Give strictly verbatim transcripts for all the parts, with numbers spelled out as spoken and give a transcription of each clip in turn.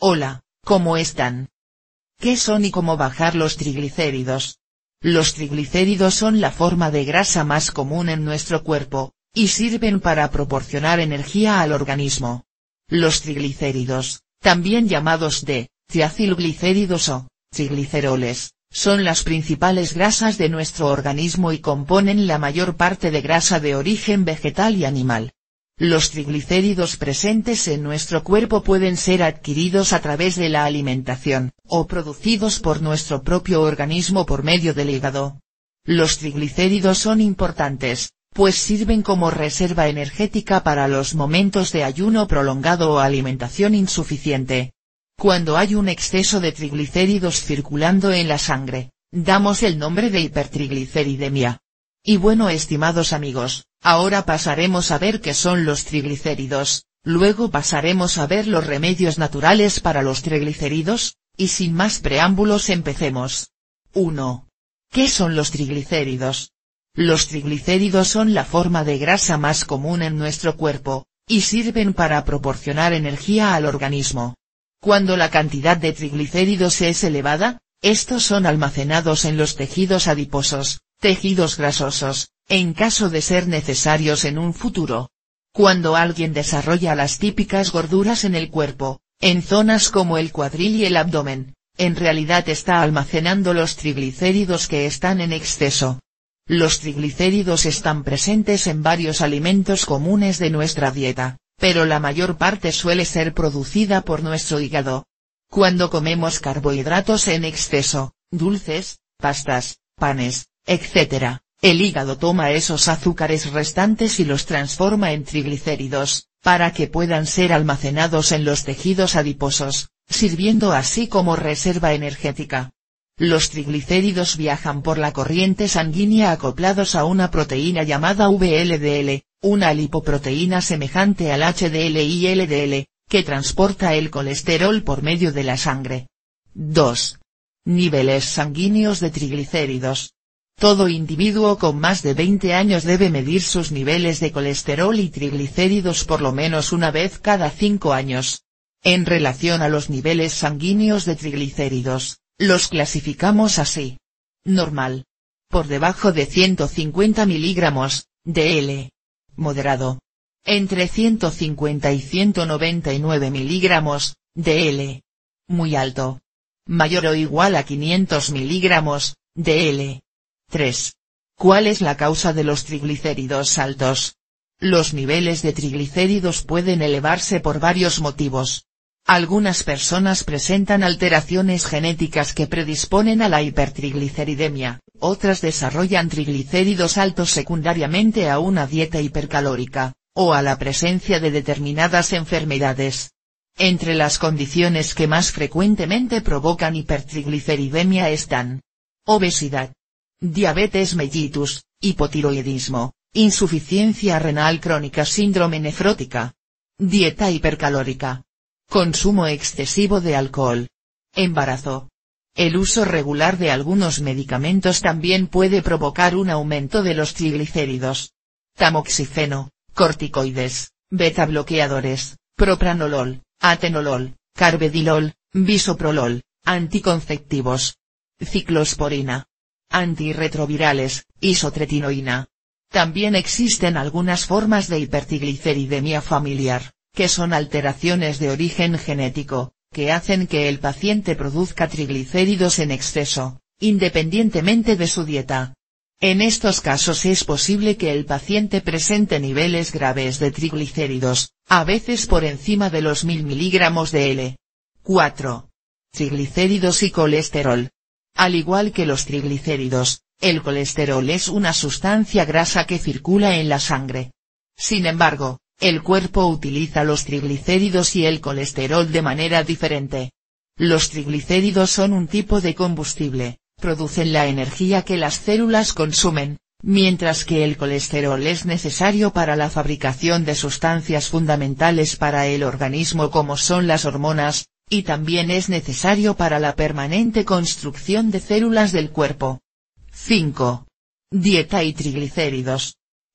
Hola, ¿cómo están? ¿Qué son y cómo bajar los triglicéridos? Los triglicéridos son la forma de grasa más común en nuestro cuerpo, y sirven para proporcionar energía al organismo. Los triglicéridos, también llamados de triacilglicéridos o trigliceroles, son las principales grasas de nuestro organismo y componen la mayor parte de grasa de origen vegetal y animal. Los triglicéridos presentes en nuestro cuerpo pueden ser adquiridos a través de la alimentación, o producidos por nuestro propio organismo por medio del hígado. Los triglicéridos son importantes, pues sirven como reserva energética para los momentos de ayuno prolongado o alimentación insuficiente. Cuando hay un exceso de triglicéridos circulando en la sangre, damos el nombre de hipertrigliceridemia. Y bueno, estimados amigos, ahora pasaremos a ver qué son los triglicéridos, luego pasaremos a ver los remedios naturales para los triglicéridos, y sin más preámbulos empecemos. uno. ¿Qué son los triglicéridos? Los triglicéridos son la forma de grasa más común en nuestro cuerpo, y sirven para proporcionar energía al organismo. Cuando la cantidad de triglicéridos es elevada, estos son almacenados en los tejidos adiposos, tejidos grasosos, en caso de ser necesarios en un futuro. Cuando alguien desarrolla las típicas gorduras en el cuerpo, en zonas como el cuadril y el abdomen, en realidad está almacenando los triglicéridos que están en exceso. Los triglicéridos están presentes en varios alimentos comunes de nuestra dieta, pero la mayor parte suele ser producida por nuestro hígado. Cuando comemos carbohidratos en exceso, dulces, pastas, panes, etcétera, el hígado toma esos azúcares restantes y los transforma en triglicéridos, para que puedan ser almacenados en los tejidos adiposos, sirviendo así como reserva energética. Los triglicéridos viajan por la corriente sanguínea acoplados a una proteína llamada V L D L, una lipoproteína semejante al H D L y L D L, que transporta el colesterol por medio de la sangre. dos. Niveles sanguíneos de triglicéridos. Todo individuo con más de veinte años debe medir sus niveles de colesterol y triglicéridos por lo menos una vez cada cinco años. En relación a los niveles sanguíneos de triglicéridos, los clasificamos así. Normal. Por debajo de ciento cincuenta miligramos, D L. Moderado. Entre ciento cincuenta y ciento noventa y nueve miligramos, D L. Muy alto. Mayor o igual a quinientos miligramos, D L. tres. ¿Cuál es la causa de los triglicéridos altos? Los niveles de triglicéridos pueden elevarse por varios motivos. Algunas personas presentan alteraciones genéticas que predisponen a la hipertrigliceridemia, otras desarrollan triglicéridos altos secundariamente a una dieta hipercalórica, o a la presencia de determinadas enfermedades. Entre las condiciones que más frecuentemente provocan hipertrigliceridemia están: obesidad, diabetes mellitus, hipotiroidismo, insuficiencia renal crónica, síndrome nefrótica, dieta hipercalórica, consumo excesivo de alcohol, embarazo. El uso regular de algunos medicamentos también puede provocar un aumento de los triglicéridos. Tamoxifeno, corticoides, beta bloqueadores, propranolol, atenolol, carvedilol, bisoprolol, anticonceptivos, ciclosporina, antirretrovirales, isotretinoína. También existen algunas formas de hipertrigliceridemia familiar, que son alteraciones de origen genético, que hacen que el paciente produzca triglicéridos en exceso, independientemente de su dieta. En estos casos es posible que el paciente presente niveles graves de triglicéridos, a veces por encima de los mil miligramos de L. cuatro. Triglicéridos y colesterol. Al igual que los triglicéridos, el colesterol es una sustancia grasa que circula en la sangre. Sin embargo, el cuerpo utiliza los triglicéridos y el colesterol de manera diferente. Los triglicéridos son un tipo de combustible, producen la energía que las células consumen, mientras que el colesterol es necesario para la fabricación de sustancias fundamentales para el organismo como son las hormonas, y también es necesario para la permanente construcción de células del cuerpo. cinco. Dieta y triglicéridos.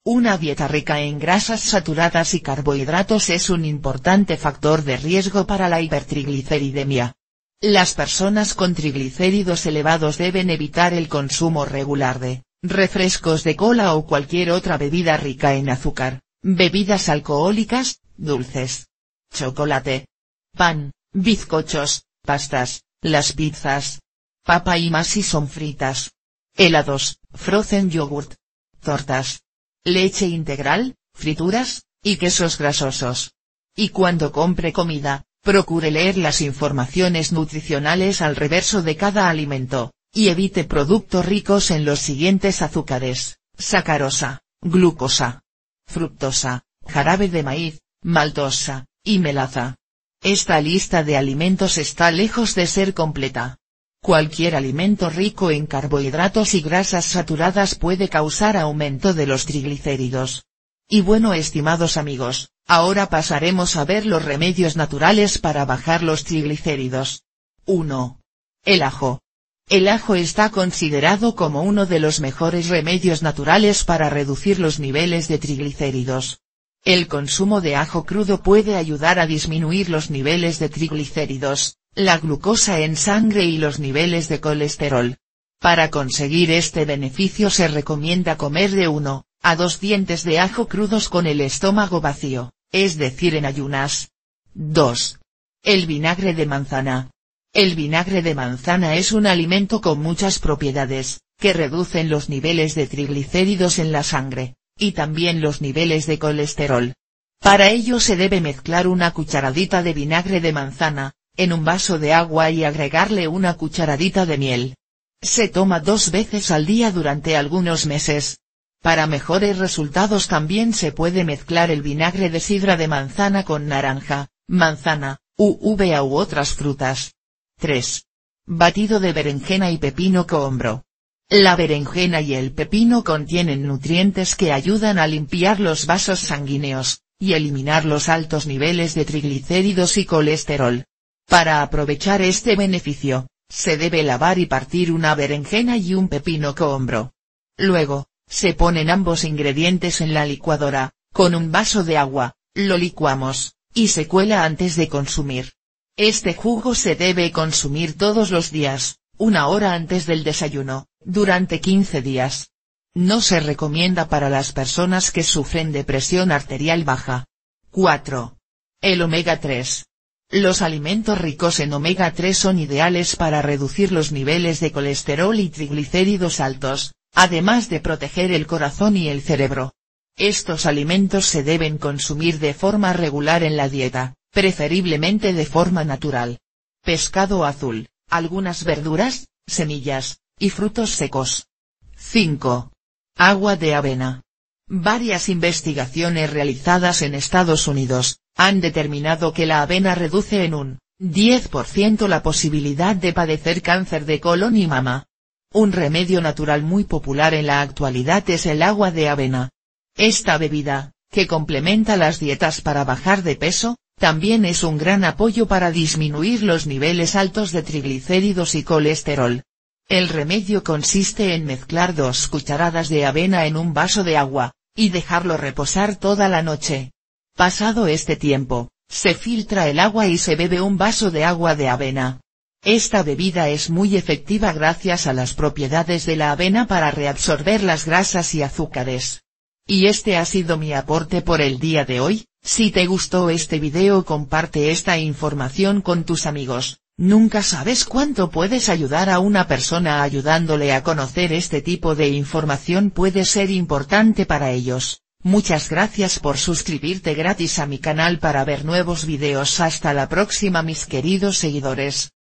Una dieta rica en grasas saturadas y carbohidratos es un importante factor de riesgo para la hipertrigliceridemia. Las personas con triglicéridos elevados deben evitar el consumo regular de refrescos de cola o cualquier otra bebida rica en azúcar, bebidas alcohólicas, dulces, chocolate, pan, bizcochos, pastas, las pizzas, papa y más si son fritas, helados, frozen yogurt, tortas, leche integral, frituras, y quesos grasosos. Y cuando compre comida, procure leer las informaciones nutricionales al reverso de cada alimento, y evite productos ricos en los siguientes azúcares: sacarosa, glucosa, fructosa, jarabe de maíz, maltosa, y melaza. Esta lista de alimentos está lejos de ser completa. Cualquier alimento rico en carbohidratos y grasas saturadas puede causar aumento de los triglicéridos. Y bueno, estimados amigos, ahora pasaremos a ver los remedios naturales para bajar los triglicéridos. uno. El ajo. El ajo está considerado como uno de los mejores remedios naturales para reducir los niveles de triglicéridos. El consumo de ajo crudo puede ayudar a disminuir los niveles de triglicéridos, la glucosa en sangre y los niveles de colesterol. Para conseguir este beneficio se recomienda comer de uno a dos dientes de ajo crudos con el estómago vacío, es decir en ayunas. dos. El vinagre de manzana. El vinagre de manzana es un alimento con muchas propiedades, que reducen los niveles de triglicéridos en la sangre, y también los niveles de colesterol. Para ello se debe mezclar una cucharadita de vinagre de manzana en un vaso de agua y agregarle una cucharadita de miel. Se toma dos veces al día durante algunos meses. Para mejores resultados también se puede mezclar el vinagre de sidra de manzana con naranja, manzana, uva u otras frutas. tres. Batido de berenjena y pepino cohombro. La berenjena y el pepino contienen nutrientes que ayudan a limpiar los vasos sanguíneos, y eliminar los altos niveles de triglicéridos y colesterol. Para aprovechar este beneficio, se debe lavar y partir una berenjena y un pepino cohombro. Luego, se ponen ambos ingredientes en la licuadora, con un vaso de agua, lo licuamos, y se cuela antes de consumir. Este jugo se debe consumir todos los días, una hora antes del desayuno, durante quince días. No se recomienda para las personas que sufren de presión arterial baja. cuatro. El omega tres. Los alimentos ricos en omega tres son ideales para reducir los niveles de colesterol y triglicéridos altos, además de proteger el corazón y el cerebro. Estos alimentos se deben consumir de forma regular en la dieta, preferiblemente de forma natural. Pescado azul, algunas verduras, semillas, y frutos secos. cinco. Agua de avena. Varias investigaciones realizadas en Estados Unidos han determinado que la avena reduce en un diez por ciento la posibilidad de padecer cáncer de colon y mama. Un remedio natural muy popular en la actualidad es el agua de avena. Esta bebida, que complementa las dietas para bajar de peso, también es un gran apoyo para disminuir los niveles altos de triglicéridos y colesterol. El remedio consiste en mezclar dos cucharadas de avena en un vaso de agua, y dejarlo reposar toda la noche. Pasado este tiempo, se filtra el agua y se bebe un vaso de agua de avena. Esta bebida es muy efectiva gracias a las propiedades de la avena para reabsorber las grasas y azúcares. Y este ha sido mi aporte por el día de hoy. Si te gustó este video, comparte esta información con tus amigos. Nunca sabes cuánto puedes ayudar a una persona ayudándole a conocer este tipo de información, puede ser importante para ellos. Muchas gracias por suscribirte gratis a mi canal para ver nuevos videos. Hasta la próxima mis queridos seguidores.